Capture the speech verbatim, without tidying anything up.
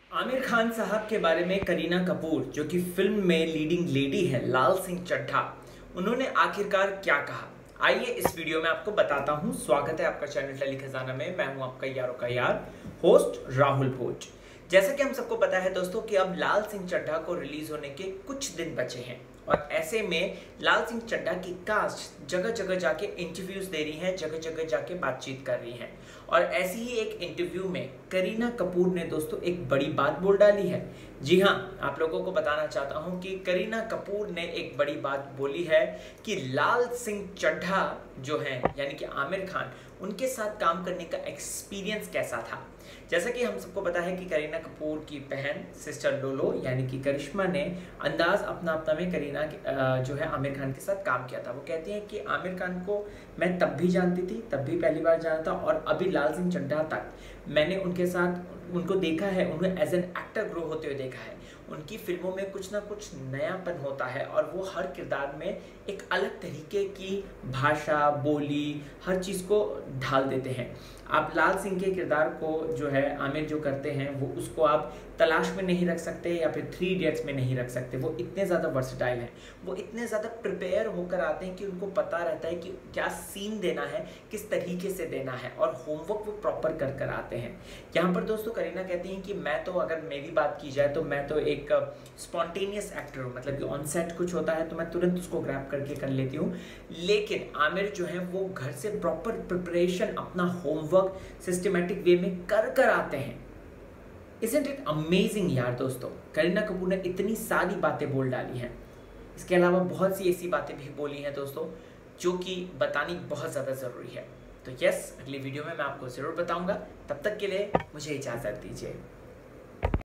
आमिर खान साहब के बारे में करीना कपूर, जो कि फिल्म में लीडिंग लेडी है, लाल सिंह चड्ढा, उन्होंने आखिरकार क्या कहा, आइए इस वीडियो में आपको बताता हूं। स्वागत है आपका चैनल टैली खजाना में। मैं हूं आपका यारों का यार होस्ट राहुल भोज। जैसा कि हम सबको पता है दोस्तों कि अब लाल सिंह चड्ढा को रिलीज होने के कुछ दिन बचे हैं और ऐसे में लाल सिंह चड्ढा की कास्ट जगह जगह जाके इंटरव्यूज दे रही है, जगह जगह जाके बातचीत कर रही है। और ऐसी ही एक इंटरव्यू में करीना कपूर ने दोस्तों एक बड़ी बात बोल डाली है। जी हाँ, आप लोगों को बताना चाहता हूं कि करीना कपूर ने एक बड़ी बात बोली है कि लाल सिंह चड्ढा जो है यानी कि आमिर खान, उनके साथ काम करने का एक्सपीरियंस कैसा था। जैसा कि हम सबको पता है कि करीना कपूर की बहन सिस्टर लोलो यानी कि करिश्मा ने अंदाज अपना अपना में करीना जो है आमिर खान के साथ काम किया था। वो कहती हैं कि आमिर खान को मैं तब भी जानती थी, तब भी पहली बार जाना था और अभी लाल सिंह चड्ढा तक मैंने उनके साथ उनको देखा है, उन्हें एज एन एक्टर ग्रो होते हुए देखा है। उनकी फिल्मों में कुछ ना कुछ नयापन होता है और वो हर किरदार में एक अलग तरीके की भाषा, बोली, हर चीज़ को ढाल देते हैं। आप लाल सिंह के किरदार को जो है आमिर जो करते हैं वो उसको आप तलाश में नहीं रख सकते या फिर थ्री इडियट्स में नहीं रख सकते। वो इतने ज़्यादा वर्सटाइल हैं, वो इतने ज़्यादा प्रिपेयर होकर आते हैं कि उनको पता रहता है कि क्या सीन देना है, किस तरीके से देना है और होमवर्क वो प्रॉपर कर कर आते हैं। यहाँ पर दोस्तों करीना कहती हैं कि मैं तो, अगर मेरी बात की जाए तो मैं तो एक स्पॉन्टेनियस एक्टर हूँ, मतलब कि ऑन सेट कुछ होता है तो मैं तुरंत उसको ग्रैब करके कर लेती हूँ। लेकिन आमिर जो है वो घर से प्रॉपर प्रिपरेशन, अपना होमवर्क सिस्टमैटिक वे में कर कर आते हैं। Isn't it amazing यार दोस्तों, करीना कपूर ने इतनी सारी बातें बोल डाली हैं। इसके अलावा बहुत सी ऐसी बातें भी बोली हैं दोस्तों जो कि बतानी बहुत ज़्यादा ज़रूरी है। तो यस, अगली वीडियो में मैं आपको ज़रूर बताऊंगा। तब तक के लिए मुझे इजाज़त दीजिए।